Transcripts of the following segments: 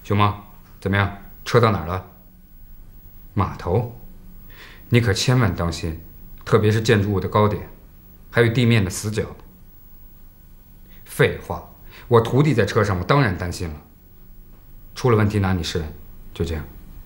熊猫，怎么样？车到哪儿了？码头。你可千万当心，特别是建筑物的高点，还有地面的死角。废话，我徒弟在车上，我当然担心了。出了问题拿你是人，就这样。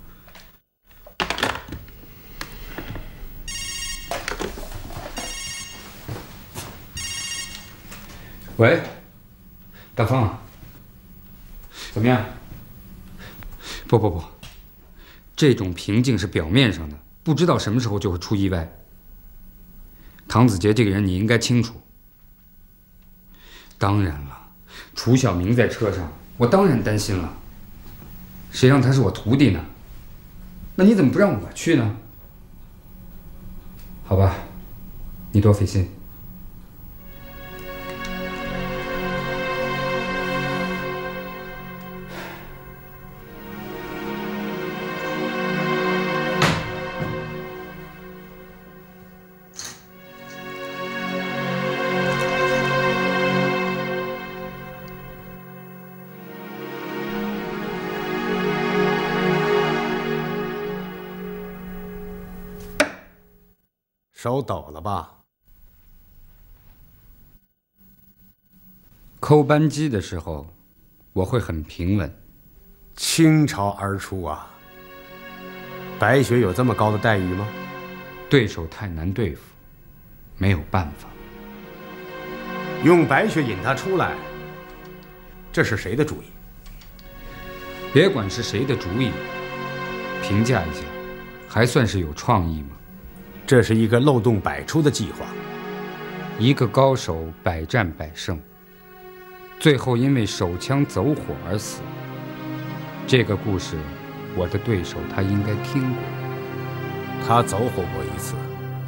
喂，大方啊，怎么样？不，这种平静是表面上的，不知道什么时候就会出意外。唐子杰这个人你应该清楚。当然了，楚小明在车上，我当然担心了。谁让他是我徒弟呢？那你怎么不让我去呢？好吧，你多费心。 手抖了吧？ 抠扳机的时候，我会很平稳， 倾巢而出啊！白雪有这么高的待遇吗？ 对手太难对付，没有办法。 用白雪引他出来，这是谁的主意？ 别管是谁的主意，评价一下，还算是有创意吗？ 这是一个漏洞百出的计划。 一个高手百战百胜，最后因为手枪走火而死。这个故事，我的对手他应该听过。 他走火过一次，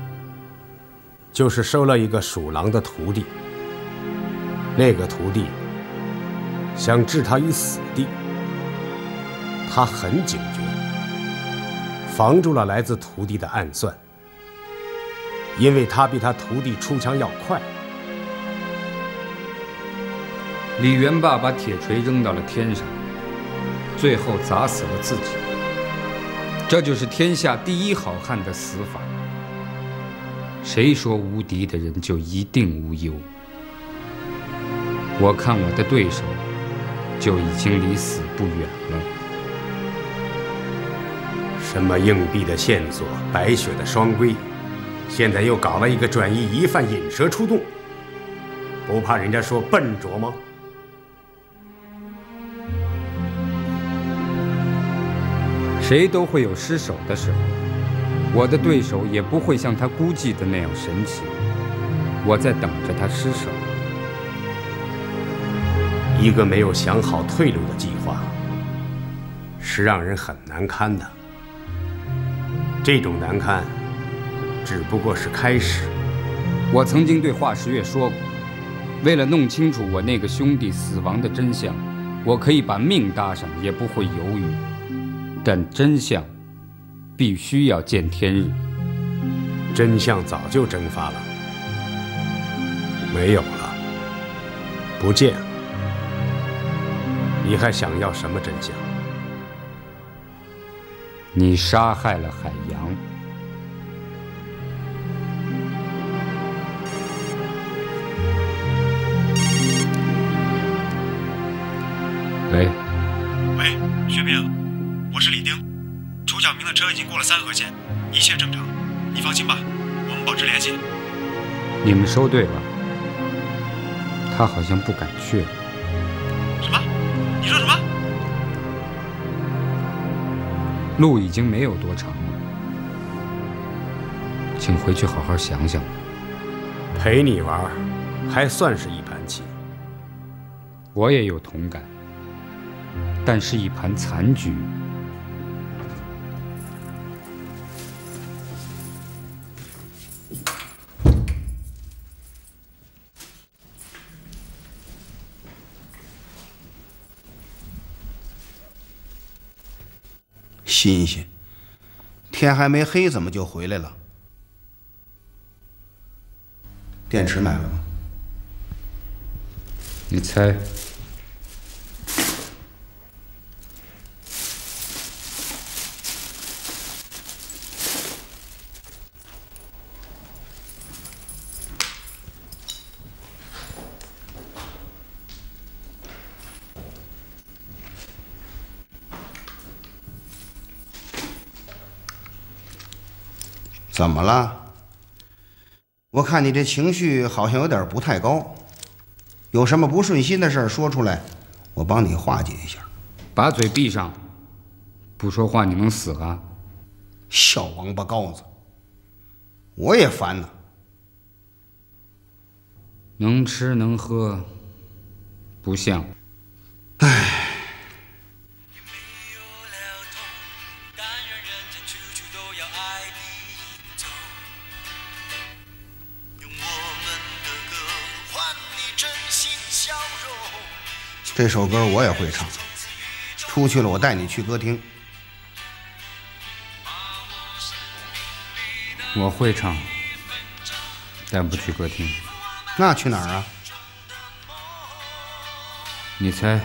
就是收了一个属狼的徒弟。那个徒弟想置他于死地，他很警觉，防住了来自徒弟的暗算。因为他比他徒弟出枪要快。 李元霸把铁锤扔到了天上，最后砸死了自己。这就是天下第一好汉的死法。谁说无敌的人就一定无忧？我看我的对手就已经离死不远了。 什么硬币的线索，白雪的双规，现在又搞了一个转移疑犯引蛇出洞，不怕人家说笨拙吗？ 谁都会有失手的时候，我的对手也不会像他估计的那样神奇。我在等着他失手。 一个没有想好退路的计划，是让人很难堪的。这种难堪只不过是开始。 我曾经对华十月说过，为了弄清楚我那个兄弟死亡的真相，我可以把命搭上，也不会犹豫。但真相必须要见天日。 真相早就蒸发了，没有了，不见了。你还想要什么真相？ 你杀害了海洋。喂， 薛冰，我是李丁。楚小明的车已经过了3河线，一切正常，你放心吧，我们保持联系。 你们收队了，他好像不敢去了。 什么？你说什么？ 路已经没有多长了，请回去好好想想。 陪你玩，还算是一盘棋。 我也有同感，但是一盘残局。 新鲜，天还没黑，怎么就回来了？电池买了吗？ 你猜？ 怎么了？我看你这情绪好像有点不太高，有什么不顺心的事说出来，我帮你化解一下。 把嘴闭上，不说话你能死啊？ 小王八羔子，我也烦呐。 能吃能喝，不像。 唉。这首歌我也会唱，出去了我带你去歌厅。 我会唱，但不去歌厅。 那去哪儿啊？ 你猜。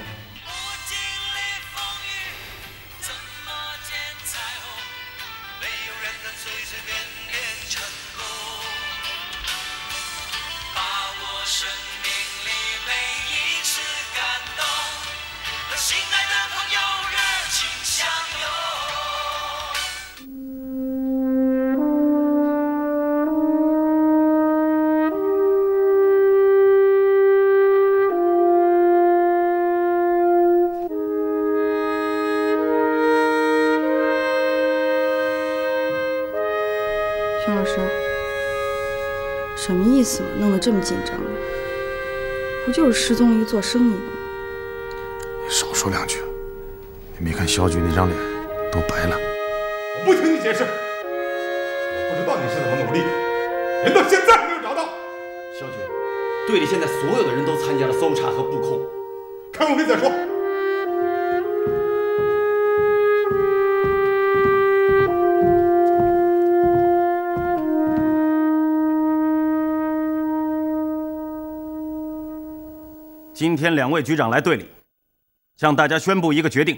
熊老师，什么意思嘛？弄得这么紧张，不就是失踪了一个做生意的吗？ 你少说两句，你没看肖局那张脸都白了。 我不听你解释，我不知道你是怎么努力的，人到现在还没有找到。 肖局，队里现在所有的人都参加了搜查和布控， 开完会再说。 今天2位局长来队里，向大家宣布一个决定。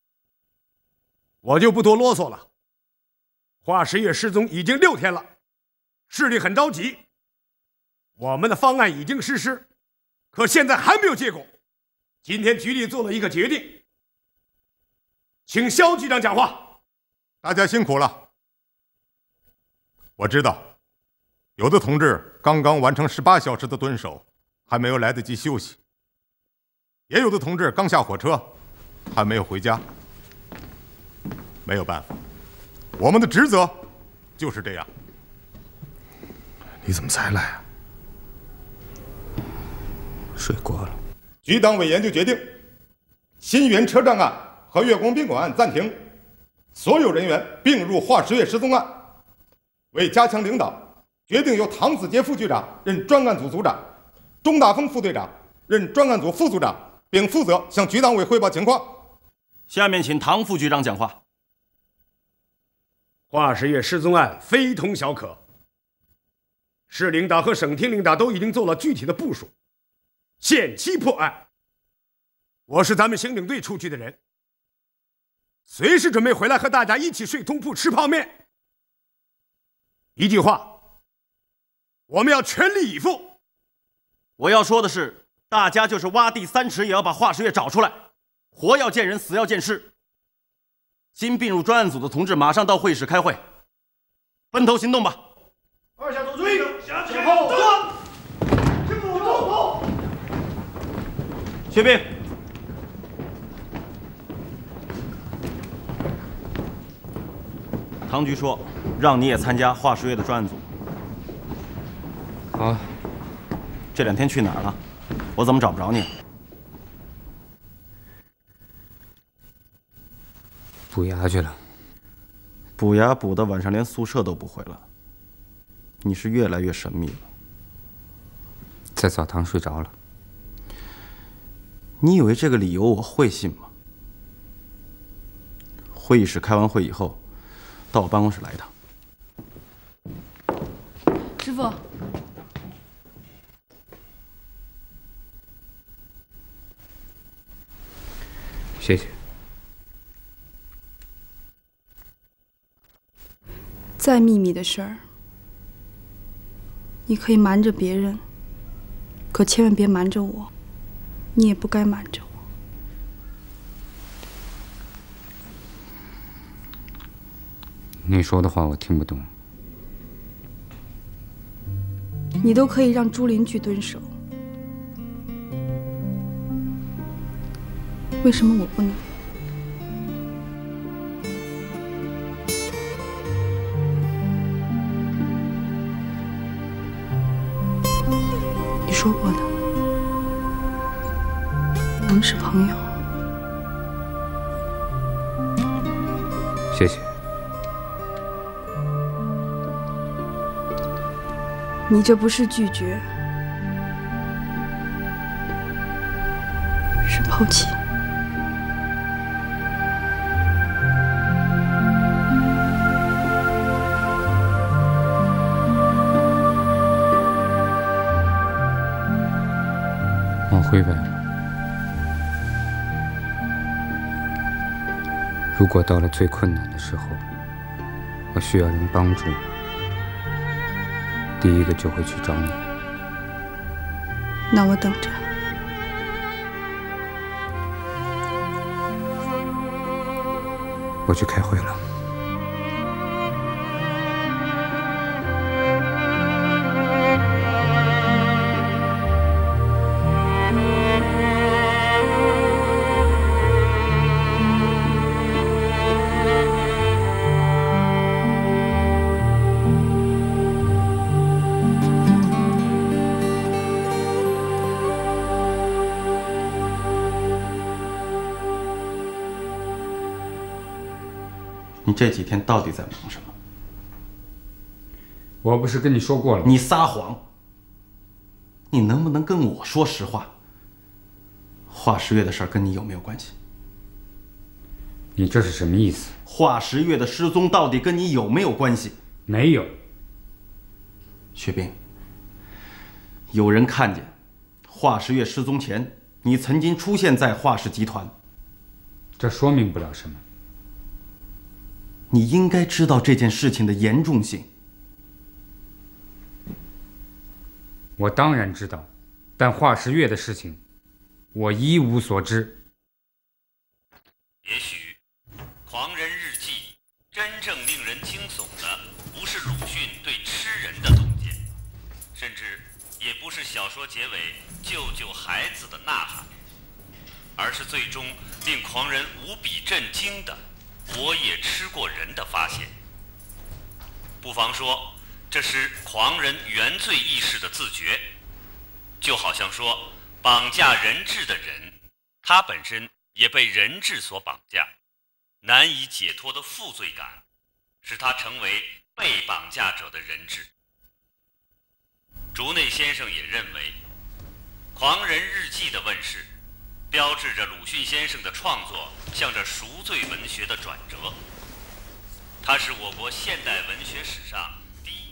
我就不多啰嗦了。华实业失踪已经6天了，市里很着急。我们的方案已经实施，可现在还没有结果。今天局里做了一个决定，请肖局长讲话。 大家辛苦了。我知道，有的同志刚刚完成18小时的蹲守，还没有来得及休息。也有的同志刚下火车，还没有回家。没有办法，我们的职责就是这样。 你怎么才来啊？ 睡过了。 局党委研究决定，新源车站案和月光宾馆案暂停，所有人员并入华实业失踪案。为加强领导，决定由唐子杰副局长任专案组组长，钟大峰副队长任专案组副组长，并负责向局党委汇报情况。 下面请唐副局长讲话。 华实业失踪案非同小可，市领导和省厅领导都已经做了具体的部署，限期破案。我是咱们刑警队出去的人，随时准备回来和大家一起睡通铺吃泡面。一句话，我们要全力以赴。 我要说的是，大家就是挖地3尺也要把华实业找出来，活要见人，死要见尸。新并入专案组的同志马上到会议室开会，分头行动吧。 2下左追，向后蹲，向后走。 薛兵，唐局说让你也参加华实业的专案组。 好。 这2天去哪儿了？我怎么找不着你？ 补牙去了。 补牙补的晚上连宿舍都不回了。你是越来越神秘了。 在澡堂睡着了。 你以为这个理由我会信吗？会议室开完会以后，到我办公室来一趟。 师傅。 谢谢。 再秘密的事儿，你可以瞒着别人，可千万别瞒着我。你也不该瞒着我。 你说的话我听不懂。 你都可以让朱林去蹲守，为什么我不能？你说过的，我们是朋友。 谢谢。 你这不是拒绝，是抛弃。 我回来了。如果到了最困难的时候，我需要人帮助，第一个就会去找你。 那我等着。 我去开会了。 你这几天到底在忙什么？ 我不是跟你说过了吗？ 你撒谎！你能不能跟我说实话？华十月的事儿跟你有没有关系？ 你这是什么意思？ 华十月的失踪到底跟你有没有关系？ 没有。 薛冰，有人看见华十月失踪前，你曾经出现在华氏集团。 这说明不了什么。 你应该知道这件事情的严重性。 我当然知道，但华十月的事情，我一无所知。 也许，《狂人日记》真正令人惊悚的，不是鲁迅对吃人的洞见，甚至也不是小说结尾救救孩子的呐喊，而是最终令狂人无比震惊的我也吃过人的发现。不妨说，这是狂人原罪意识的自觉，就好像说绑架人质的人，他本身也被人质所绑架，难以解脱的负罪感使他成为被绑架者的人质。竹内先生也认为，《狂人日记》的问世标志着鲁迅先生的创作向着赎罪文学的转折，它是我国现代文学史上第一。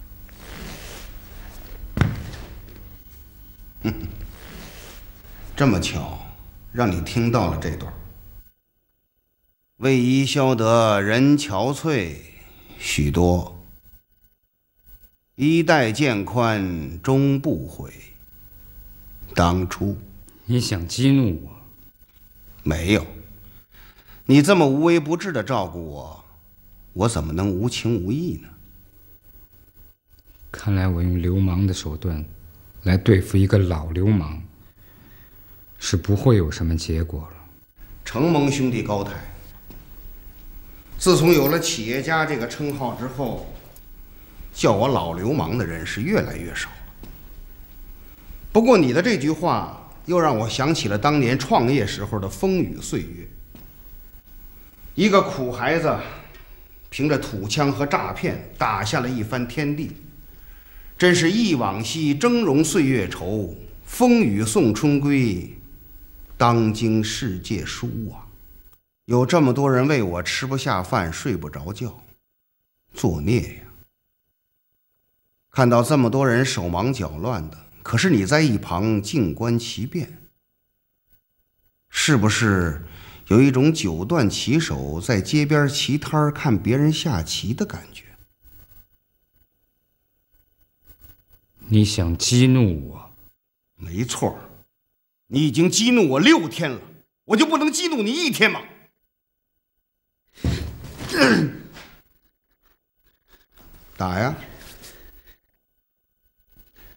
这么巧，让你听到了这段。为伊消得人憔悴，许多衣带渐宽终不悔。当初你想激怒我？ 没有，你这么无微不至的照顾我，我怎么能无情无义呢？ 看来我用流氓的手段来对付一个老流氓，是不会有什么结果了。 承蒙兄弟高抬，自从有了企业家这个称号之后，叫我老流氓的人是越来越少了。不过你的这句话又让我想起了当年创业时候的风雨岁月。一个苦孩子凭着土枪和诈骗打下了一番天地，真是忆往昔峥嵘岁月稠，风雨送春归，当今世界书啊！有这么多人为我吃不下饭睡不着觉，作孽呀！看到这么多人手忙脚乱的，可是你在一旁静观其变，是不是有一种九段棋手在街边棋摊看别人下棋的感觉？ 你想激怒我？ 没错，你已经激怒我6天了，我就不能激怒你1天吗？打呀！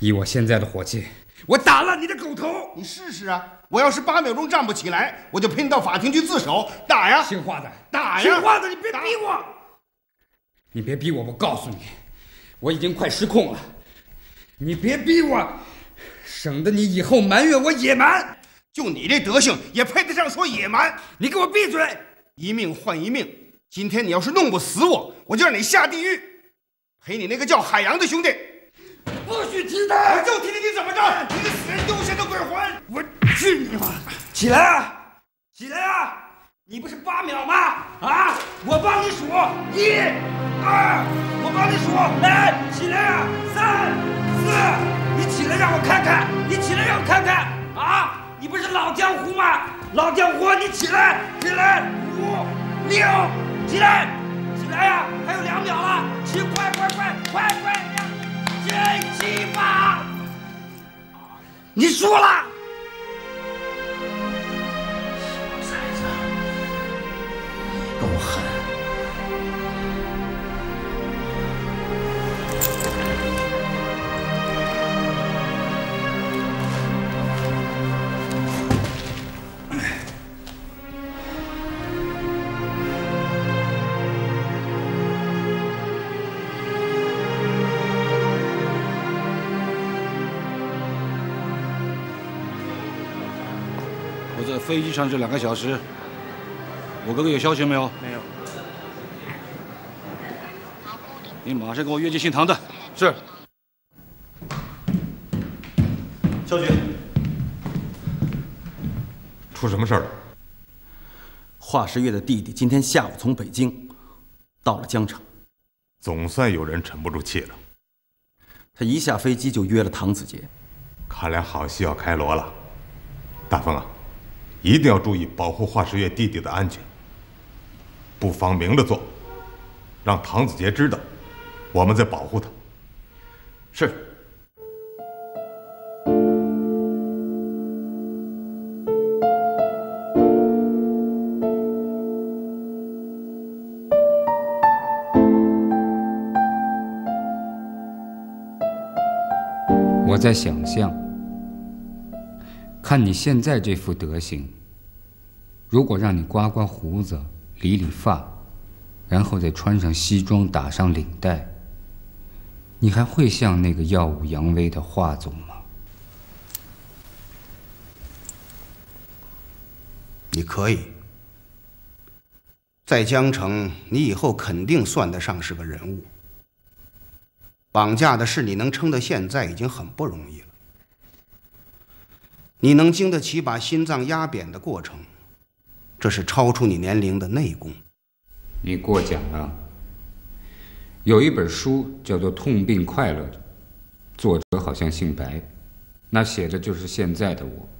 以我现在的火气，我打烂你的狗头！ 你试试啊！我要是8秒钟站不起来，我就陪你到法庭去自首。打呀！ 听话的， 打呀！ 听话的，你别逼我！你别逼我！我告诉你，我已经快失控了。你别逼我，省得你以后埋怨我野蛮。 就你这德行，也配得上说野蛮？ 你给我闭嘴！ 一命换一命，今天你要是弄不死我，我就让你下地狱，陪你那个叫海洋的兄弟。 不许提他！ 我就提你怎么着？你个死人丢钱的鬼魂！ 我去你妈！起来啊！起来啊！你不是8秒吗？啊！我帮你数，1、2，我帮你数，来，起来啊！3、4，你起来让我看看，你起来让我看看啊！你不是老江湖吗？老江湖，你起来，起来，5、6，起来，起来呀！还有2秒了，起，快，7、8，你输了。 小崽子，你够狠！ 我在飞机上这2个小时，我哥哥有消息没有？ 没有。 你马上给我约进信堂的。是。 肖局， 出什么事儿了？ 华世月的弟弟今天下午从北京到了江城， 总算有人沉不住气了。 他一下飞机就约了唐子杰， 看来好戏要开锣了。大风啊，一定要注意保护华世月弟弟的安全，不妨明着做，让唐子杰知道我们在保护他。 是。 我在想象，看你现在这副德行，如果让你刮刮胡子、理理发，然后再穿上西装、打上领带，你还会像那个耀武扬威的华总吗？ 你可以，在江城，你以后肯定算得上是个人物。绑架的事你能撑到现在已经很不容易了，你能经得起把心脏压扁的过程，这是超出你年龄的内功。 你过奖了。有一本书叫做《痛并快乐着》，作者好像姓白，那写的就是现在的我。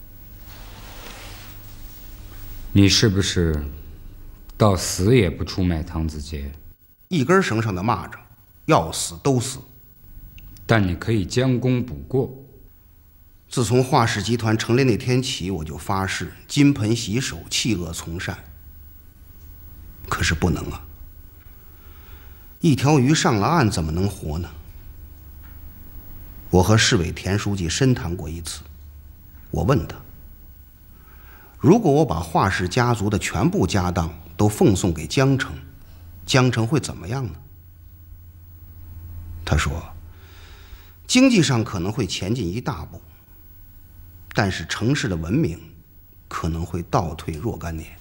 你是不是到死也不出卖唐子杰？ 一根绳上的蚂蚱，要死都死。 但你可以将功补过。 自从华氏集团成立那天起，我就发誓金盆洗手，弃恶从善。可是不能啊！一条鱼上了岸怎么能活呢？我和市委田书记深谈过一次，我问他，如果我把华氏家族的全部家当都奉送给江城，江城会怎么样呢？他说，经济上可能会前进一大步，但是城市的文明可能会倒退若干年。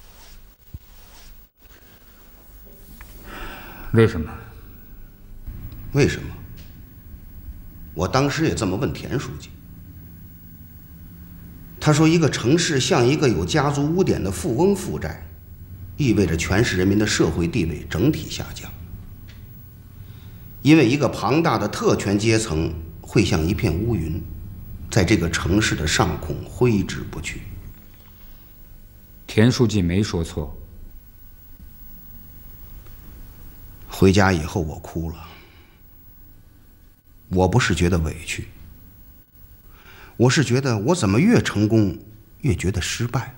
为什么？ 为什么？我当时也这么问田书记。他说，一个城市像一个有家族污点的富翁负债，意味着全市人民的社会地位整体下降。因为一个庞大的特权阶层会像一片乌云，在这个城市的上空挥之不去。 田书记没说错。 回家以后我哭了，我不是觉得委屈，我是觉得我怎么越成功越觉得失败。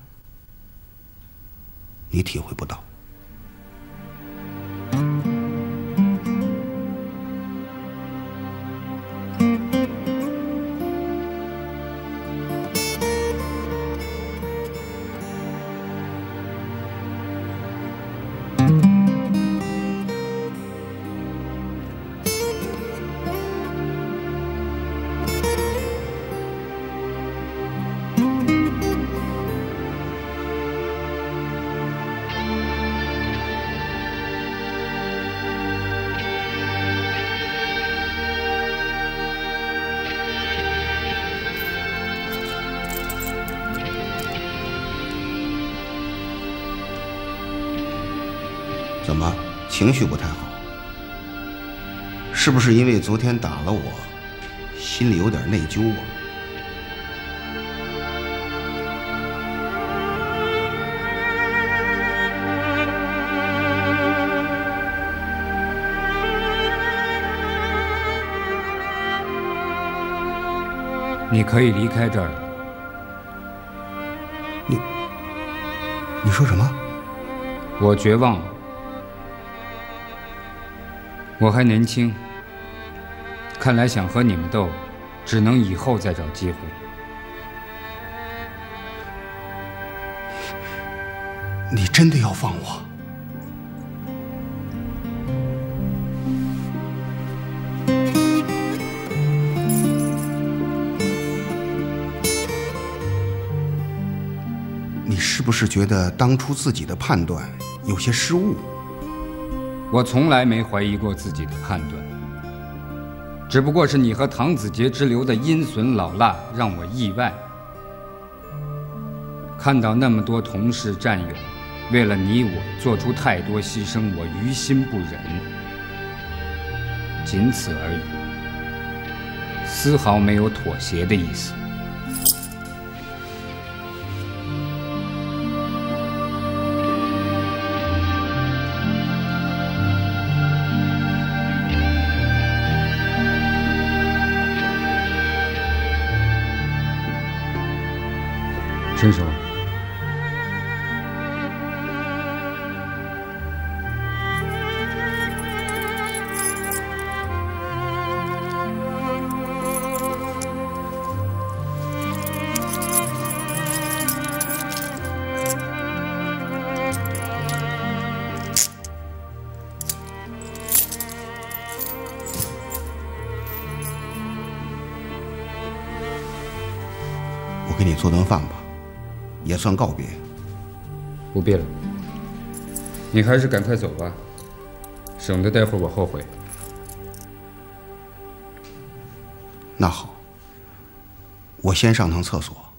你体会不到。 怎么情绪不太好？是不是因为昨天打了我，心里有点内疚啊？ 你可以离开这儿了。 你说什么？ 我绝望了。我还年轻，看来想和你们斗，只能以后再找机会。 你真的要放我？你是不是觉得当初自己的判断有些失误？ 我从来没怀疑过自己的判断，只不过是你和唐子杰之流的阴损老辣让我意外。看到那么多同事战友为了你我做出太多牺牲，我于心不忍，仅此而已，丝毫没有妥协的意思。伸手。 我给你做顿饭吧。也算告别。 不必了，你还是赶快走吧，省得待会儿我后悔。 那好，我先上趟厕所。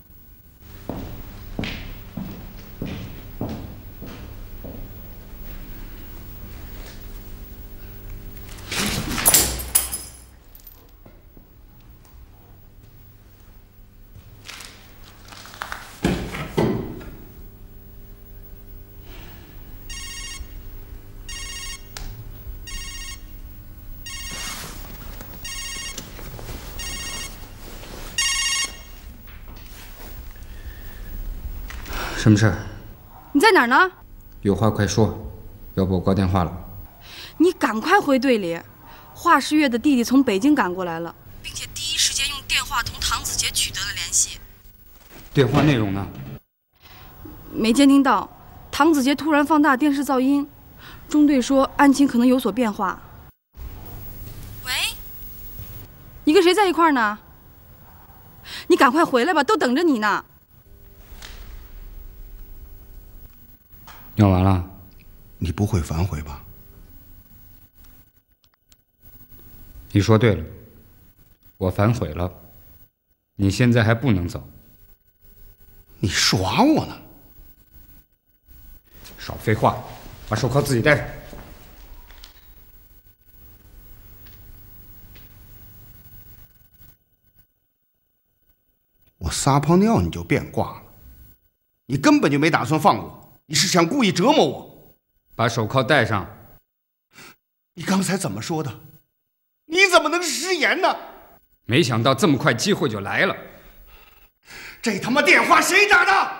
什么事儿？ 你在哪儿呢？ 有话快说，要不我挂电话了。 你赶快回队里，华世月的弟弟从北京赶过来了，并且第一时间用电话同唐子杰取得了联系。 电话内容呢？ 没监听到，唐子杰突然放大电视噪音，中队说案情可能有所变化。喂，你跟谁在一块儿呢？你赶快回来吧，都等着你呢。 尿完了？ 你不会反悔吧？ 你说对了，我反悔了。你现在还不能走。 你耍我呢？ 少废话，把手铐自己戴上。 我撒泡尿你就变卦了，你根本就没打算放我。你是想故意折磨我？ 把手铐戴上。 你刚才怎么说的？你怎么能食言呢？ 没想到这么快机会就来了。 这他妈电话谁打的？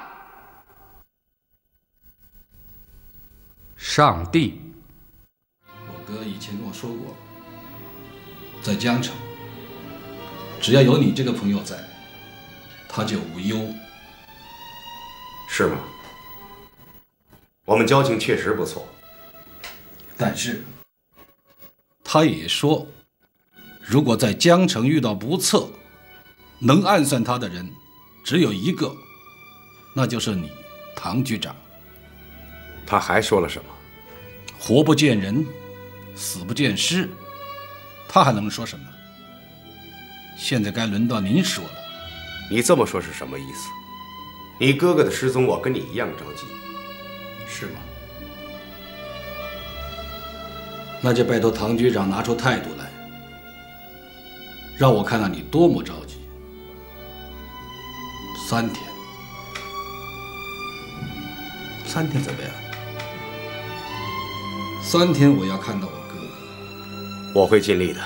上帝！ 我哥以前跟我说过，在江城，只要有你这个朋友在，他就无忧。 是吗？我们交情确实不错， 但是他也说，如果在江城遇到不测，能暗算他的人只有一个，那就是你，唐局长。 他还说了什么？ 活不见人，死不见尸，他还能说什么？现在该轮到您说了。 你这么说是什么意思？你哥哥的失踪，我跟你一样着急。 是吗？ 那就拜托唐局长拿出态度来，让我看看你多么着急。3天，3天怎么样？3天我要看到我哥哥。 我会尽力的，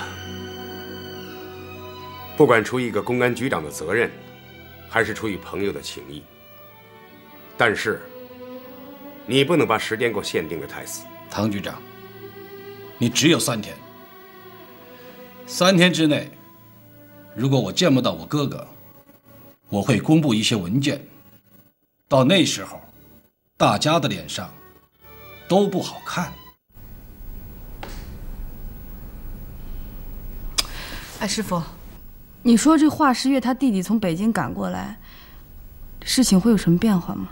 不管出于一个公安局长的责任，还是出于朋友的情谊。但是，你不能把时间给我限定的太死。 唐局长，你只有3天。3天之内，如果我见不到我哥哥，我会公布一些文件。到那时候，大家的脸上都不好看。 哎，师傅，你说这华十月他弟弟从北京赶过来，事情会有什么变化吗？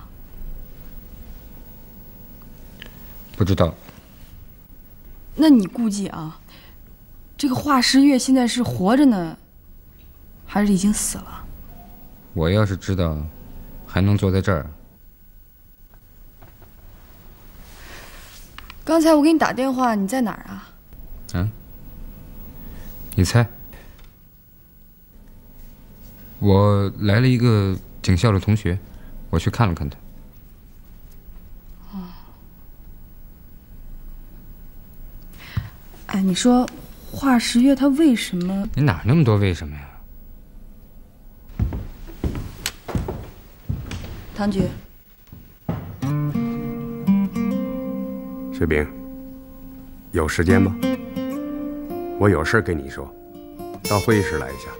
不知道。 那你估计啊，这个华十月现在是活着呢，还是已经死了？ 我要是知道，还能坐在这儿？ 刚才我给你打电话，你在哪儿啊？ 嗯？你猜？我来了一个警校的同学，我去看了看他。 哎，你说华十月他为什么？ 你哪那么多为什么呀？ 唐局， 薛冰，有时间吗？我有事跟你说，到会议室来一下。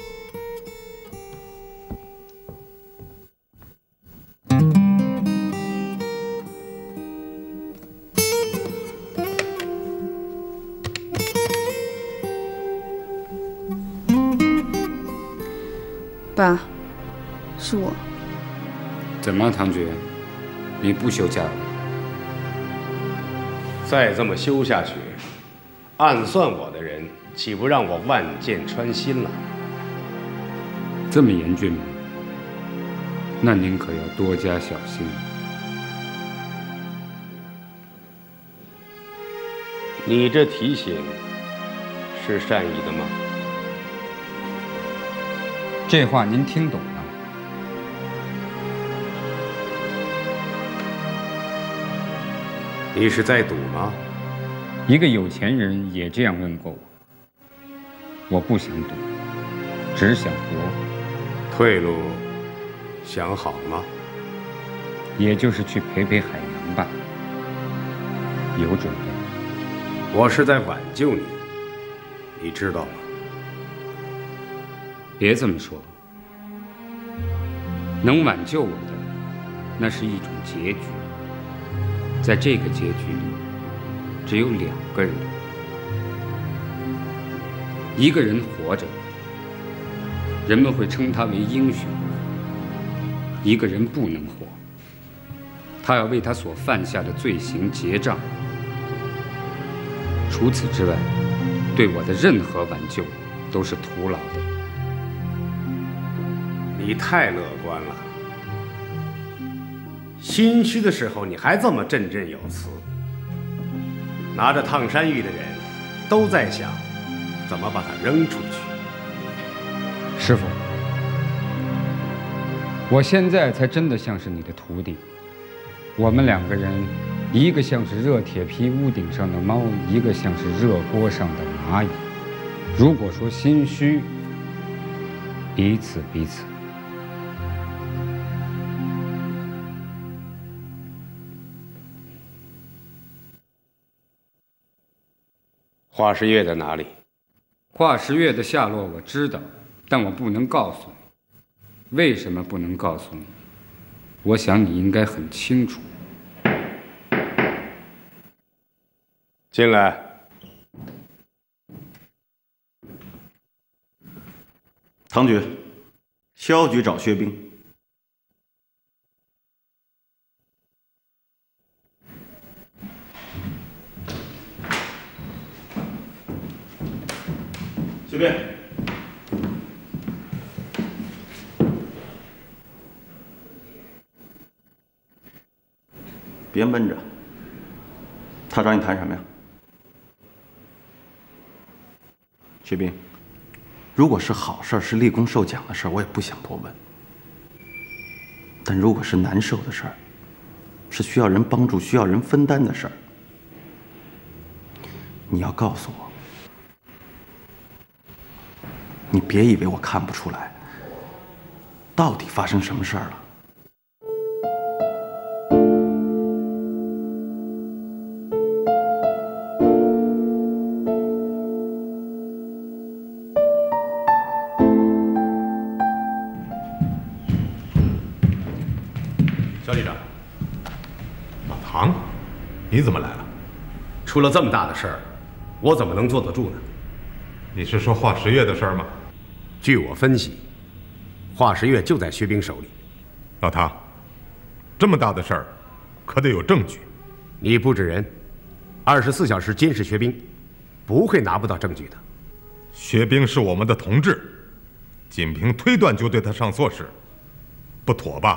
爸，是我。 怎么，唐局？你不休假了？ 再这么修下去，暗算我的人岂不让我万箭穿心了？ 这么严峻吗？那您可要多加小心。 你这提醒是善意的吗？ 这话您听懂了？ 你是在赌吗？ 一个有钱人也这样问过我。我不想赌，只想活。 退路想好了吗？ 也就是去陪陪海洋吧。有准备。 我是在挽救你，你知道吗？ 别这么说。能挽救我的，那是一种结局。在这个结局里，只有2个人。一个人活着，人们会称他为英雄；一个人不能活，他要为他所犯下的罪行结账。除此之外，对我的任何挽救都是徒劳的。 你太乐观了。心虚的时候，你还这么振振有词。拿着烫山芋的人，都在想怎么把它扔出去。 师傅，我现在才真的像是你的徒弟。我们2个人，一个像是热铁皮屋顶上的猫，一个像是热锅上的蚂蚁。如果说心虚，彼此。 华十月在哪里？ 华十月的下落我知道，但我不能告诉你。为什么不能告诉你？我想你应该很清楚。 进来。 唐局，肖局找薛冰。薛冰，别闷着。他找你谈什么呀？ 薛冰，如果是好事，是立功受奖的事，我也不想多问。但如果是难受的事儿，是需要人帮助、需要人分担的事儿，你要告诉我。你别以为我看不出来，到底发生什么事儿了。 肖局长，老唐，你怎么来了？ 出了这么大的事儿，我怎么能坐得住呢？ 你是说华十月的事儿吗？ 据我分析，华十月就在薛冰手里。 老唐，这么大的事儿，可得有证据。 你布置人，24小时监视薛冰，不会拿不到证据的。 薛冰是我们的同志，仅凭推断就对他上错事，不妥吧？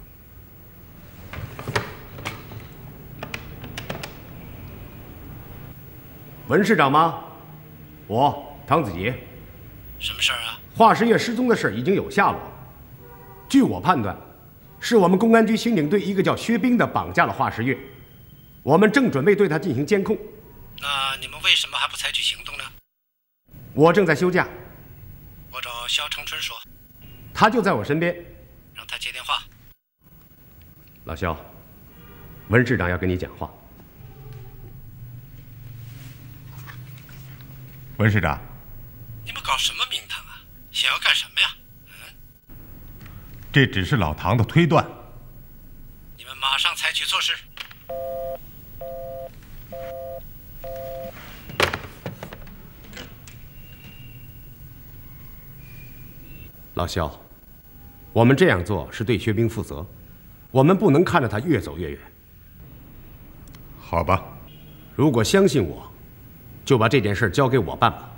文市长吗？我汤子杰。 什么事儿啊？ 华十月失踪的事已经有下落。据我判断，是我们公安局刑警队一个叫薛冰的绑架了华十月。我们正准备对他进行监控。 那你们为什么还不采取行动呢？ 我正在休假。 我找肖长春说。 他就在我身边。 让他接电话。 老肖，文市长要跟你讲话。 文市长， 你们搞什么名堂啊？想要干什么呀？ 这只是老唐的推断。 你们马上采取措施。 老肖，我们这样做是对薛冰负责，我们不能看着他越走越远。 好吧， 如果相信我。 就把这件事交给我办吧。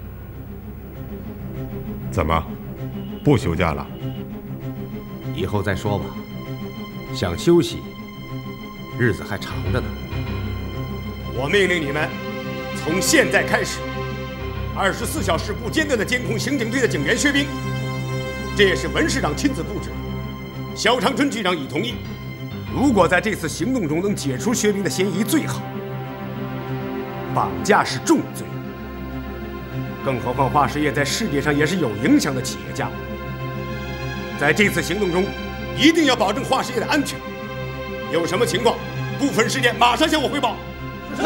怎么，不休假了？ 以后再说吧。想休息，日子还长着呢。我命令你们，从现在开始，24小时不间断的监控刑警队的警员薛冰。这也是文市长亲自布置的，肖长春局长已同意。如果在这次行动中能解除薛冰的嫌疑，最好。 绑架是重罪，更何况华十月在世界上也是有影响的企业家。在这次行动中，一定要保证华十月的安全。有什么情况，部分事件马上向我汇报。是。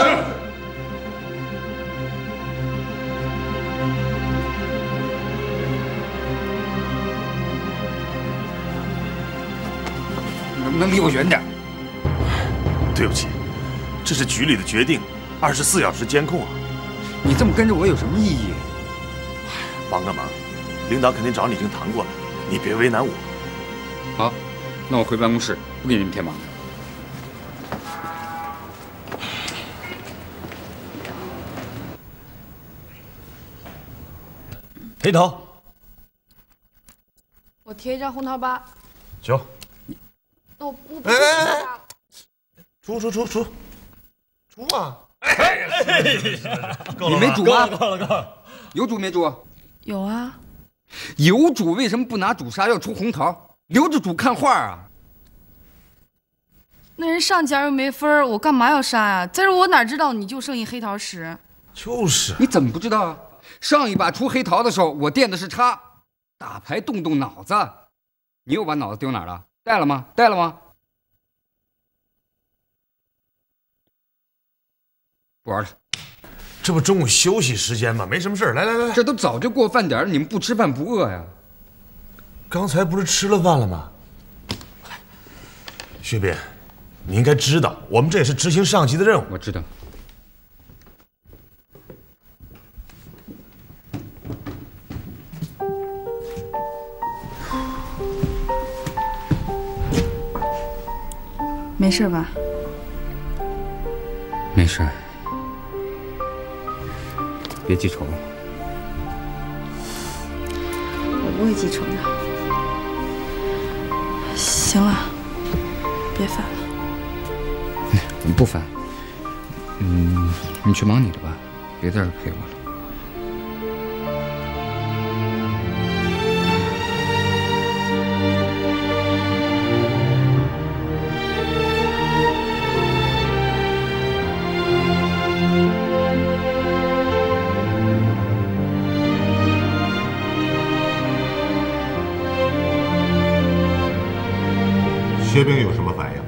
能不能离我远点？ 对不起，这是局里的决定。 24小时监控啊！ 你这么跟着我有什么意义？ 帮个忙，领导肯定找你已经谈过了，你别为难我。 好，那我回办公室，不给你们添麻烦。 黑头， 我贴一张红桃八。 行。 我不贴了。 出啊！ 你没煮吗？ 够了！ 有煮没煮？ 有啊。 有煮为什么不拿煮沙要出红桃？留着煮看画啊？ 那人上家又没分，我干嘛要杀呀？再说我哪知道你就剩一黑桃10？ 就是。 你怎么不知道啊？上一把出黑桃的时候，我垫的是叉，打牌动脑子。你又把脑子丢哪儿了？带了吗？带了吗？ 不玩了， 这不中午休息时间吗？没什么事儿，来， 这都早就过饭点了，你们不吃饭不饿呀？ 刚才不是吃了饭了吗？薛斌，你应该知道，我们这也是执行上级的任务。 我知道。 没事吧？ 没事。 别记仇， 我不会记仇的。行了，别烦了。 我不烦。你去忙你的吧，别在这儿陪我了。 薛冰有什么反应？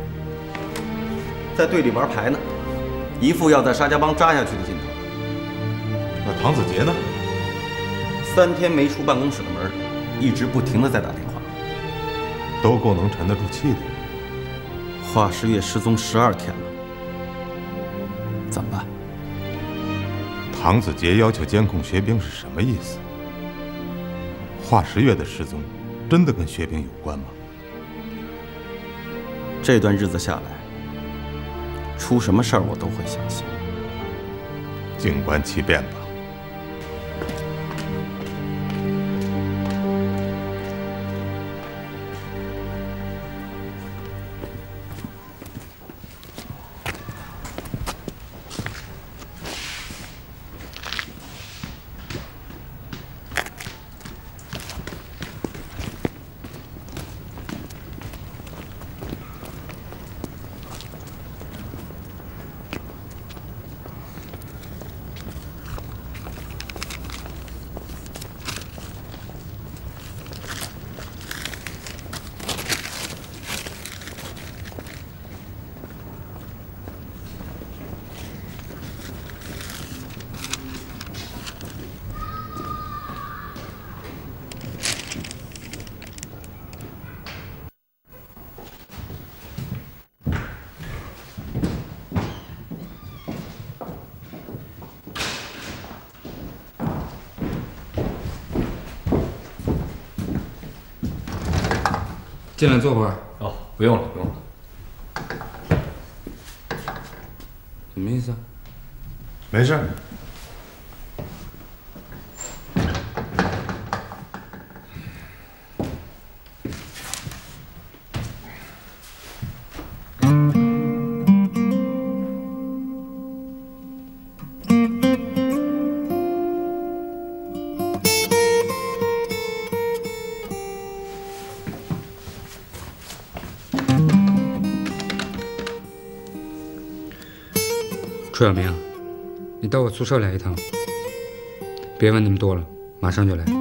在队里玩牌呢，一副要在沙家浜扎下去的劲头。 那唐子杰呢 ？3天没出办公室的门，一直不停地在打电话。 都够能沉得住气的人。 华世月失踪12天了，怎么办？ 唐子杰要求监控薛冰是什么意思？华十月的失踪真的跟薛冰有关吗？ 这段日子下来，出什么事儿我都会相信。 静观其变吧。 进来坐会儿。 哦，不用了，不用了。 什么意思啊？ 没事。 楚小明，你到我宿舍来一趟。别问那么多了，马上就来。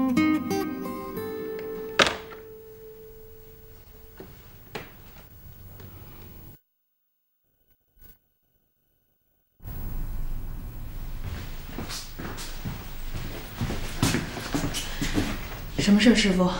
什么事，师傅？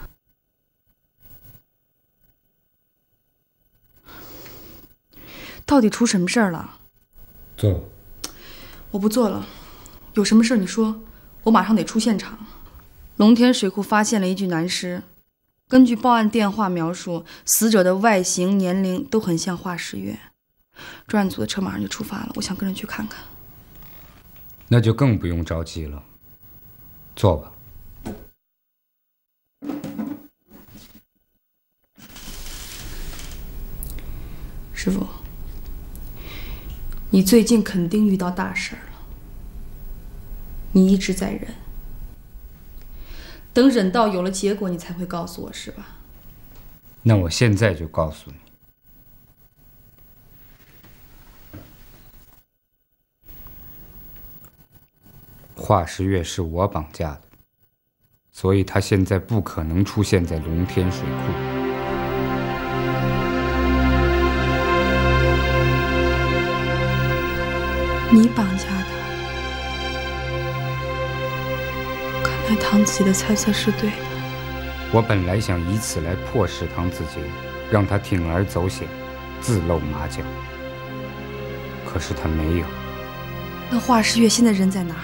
到底出什么事儿了？ 坐。 我不做了，有什么事你说，我马上得出现场。龙田水库发现了一具男尸，根据报案电话描述，死者的外形、年龄都很像华十月。专案组的车马上就出发了，我想跟着去看看。 那就更不用着急了，坐吧。 师傅，你最近肯定遇到大事了。你一直在忍，等忍到有了结果，你才会告诉我，是吧？ 那我现在就告诉你，华十月是我绑架的，所以他现在不可能出现在龙天水库。 你绑架他？看来唐子杰的猜测是对的。 我本来想以此来迫使唐子杰，让他铤而走险，自露马脚。可是他没有。 那华十月现在人在哪儿？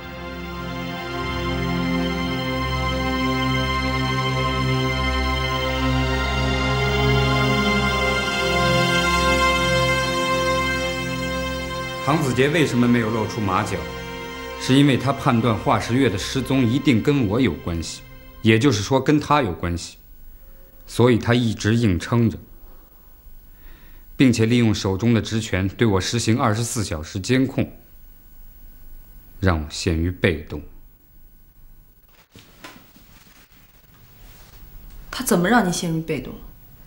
唐子杰为什么没有露出马脚？是因为他判断华十月的失踪一定跟我有关系，也就是说跟他有关系，所以他一直硬撑着，并且利用手中的职权对我实行24小时监控，让我陷于被动。 他怎么让你陷入被动？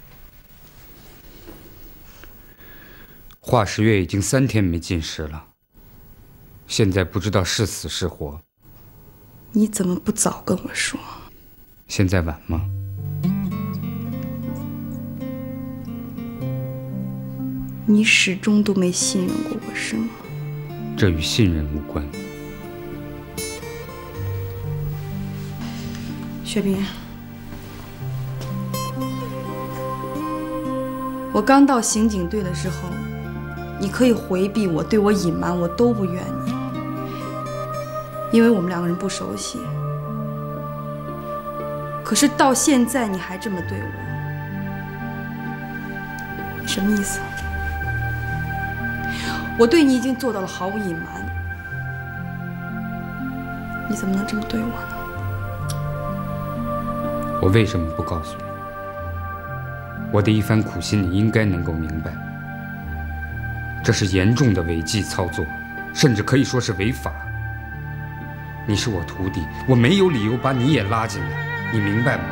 华十月已经3天没进食了，现在不知道是死是活。 你怎么不早跟我说？ 现在晚吗？ 你始终都没信任过我，是吗？ 这与信任无关。 雪冰，我刚到刑警队的时候，你可以回避我，对我隐瞒，我都不怨你，因为我们两个人不熟悉。可是到现在你还这么对我，你什么意思？我对你已经做到了毫无隐瞒，你怎么能这么对我呢？ 我为什么不告诉你？我的一番苦心，你应该能够明白。这是严重的违纪操作，甚至可以说是违法。你是我徒弟，我没有理由把你也拉进来，你明白吗？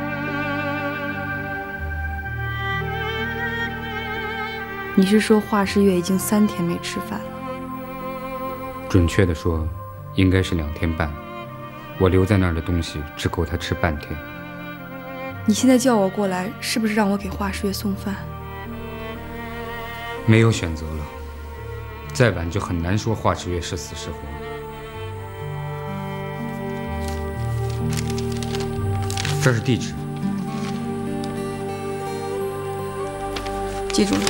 你是说华世月已经3天没吃饭了？ 准确的说，应该是2天半。我留在那儿的东西只够他吃半天。 你现在叫我过来，是不是让我给华世月送饭？ 没有选择了，再晚就很难说华世月是死是活。这是地址， 记住了。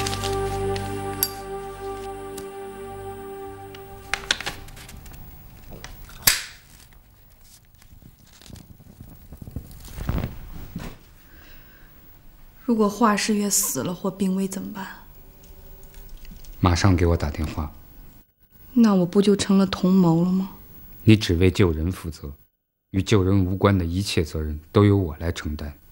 如果华世月死了或病危怎么办？ 马上给我打电话。 那我不就成了同谋了吗？ 你只为救人负责，与救人无关的一切责任都由我来承担。